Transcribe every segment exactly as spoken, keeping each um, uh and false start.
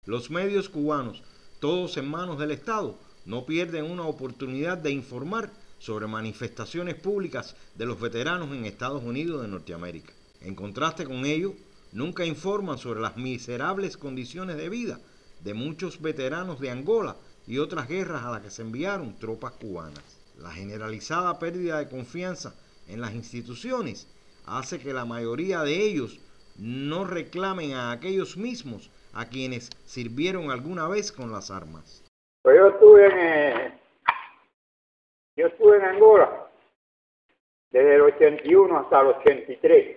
Los medios cubanos, todos en manos del Estado, no pierden una oportunidad de informar sobre manifestaciones públicas de los veteranos en Estados Unidos de Norteamérica. En contraste con ello, nunca informan sobre las miserables condiciones de vida de muchos veteranos de Angola y otras guerras a las que se enviaron tropas cubanas. La generalizada pérdida de confianza en las instituciones hace que la mayoría de ellos no reclamen a aquellos mismos a quienes sirvieron alguna vez con las armas. Pues yo estuve en, eh, yo estuve en Angola desde el ochenta y uno hasta el ochenta y tres.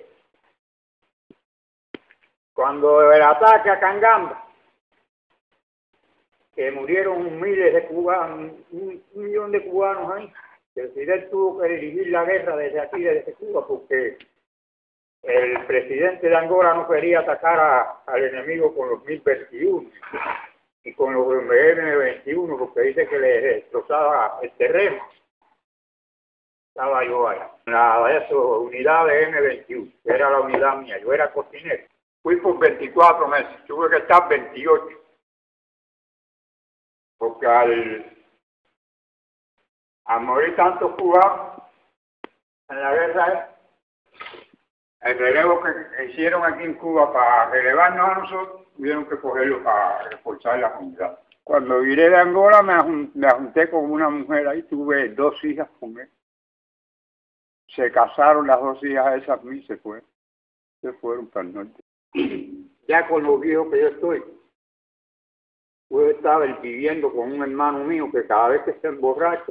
Cuando el ataque a Cangamba, que murieron miles de cubanos, un, un millón de cubanos ahí, el presidente tuvo que dirigir la guerra desde aquí, desde Cuba, porque el presidente de Angola no quería atacar a, al enemigo con los mil veintiuno y con los eme veintiuno, porque dice que le destrozaba el terreno. Estaba yo allá, en la eso, unidad de eme veintiuno, que era la unidad mía, yo era cocinero. Fui por veinticuatro meses, tuve que estar veintiocho, porque al, al morir tantos cubanos en la guerra, el relevo que hicieron aquí en Cuba para relevarnos a nosotros, tuvieron que cogerlo para reforzar la unidad. Cuando viré de Angola me, ajun, me ajunté con una mujer ahí, tuve dos hijas con él. Se casaron las dos hijas esas y se fueron. Se fueron para el norte. Ya con los viejos que yo estoy, yo estaba viviendo con un hermano mío que cada vez que se emborracha,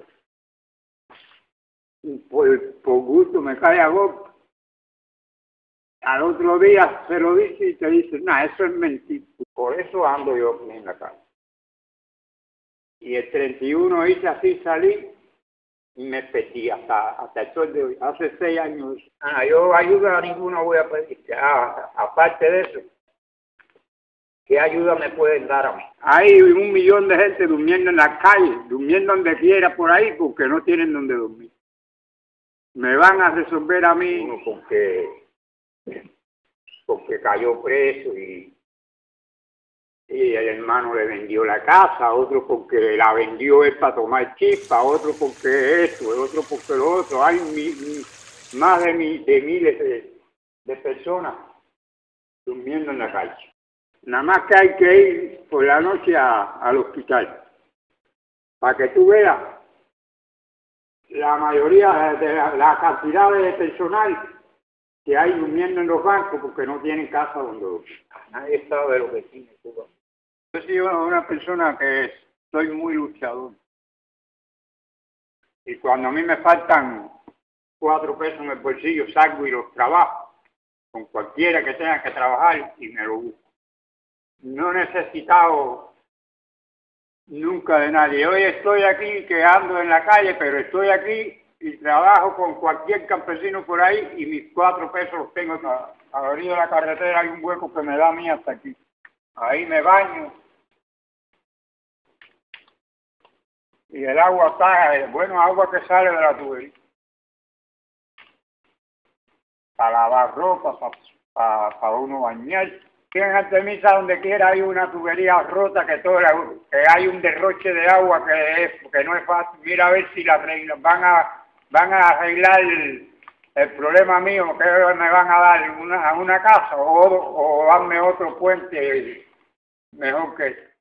por, por gusto me cae a golpe. Al otro día se lo dice y te dice, no, eso es mentira. Por eso ando yo aquí en la calle. Y el treinta y uno hice así, salí y me perdí hasta, hasta el sol de hoy. Hace seis años. Ah, yo ayuda a ninguno voy a pedir. Ah, aparte de eso, ¿qué ayuda me pueden dar a mí? Hay un millón de gente durmiendo en la calle, durmiendo donde quiera por ahí porque no tienen donde dormir. Me van a resolver a mí. Uno con que... porque cayó preso y, y el hermano le vendió la casa, otro porque la vendió él para tomar chispa, otro porque esto, otro porque lo otro. Hay mi, mi, más de, mi, de miles de, de personas durmiendo en la calle. Nada más que hay que ir por la noche a, al hospital, para que tú veas la mayoría de la, la cantidad de personal que hay durmiendo en los bancos porque no tienen casa donde dormir. Nadie sabe lo que tiene Cuba. Yo soy una persona que soy muy luchador. Y cuando a mí me faltan cuatro pesos en el bolsillo, salgo y los trabajo. Con cualquiera que tenga que trabajar y me lo busco. No he necesitado nunca de nadie. Hoy estoy aquí que ando en la calle, pero estoy aquí y trabajo con cualquier campesino por ahí y mis cuatro pesos los tengo a, a la orilla de la carretera. Hay un hueco que me da a mí hasta aquí. Ahí me baño. Y el agua está, bueno, agua que sale de la tubería. Para lavar ropa, para, para, para uno bañar. En Artemisa, donde quiera, hay una tubería rota que, todo la, que hay un derroche de agua que, es, que no es fácil. Mira a ver si la arreglan. Van a van a arreglar el, el problema mío, que me van a dar una, una casa o, o darme otro puente mejor que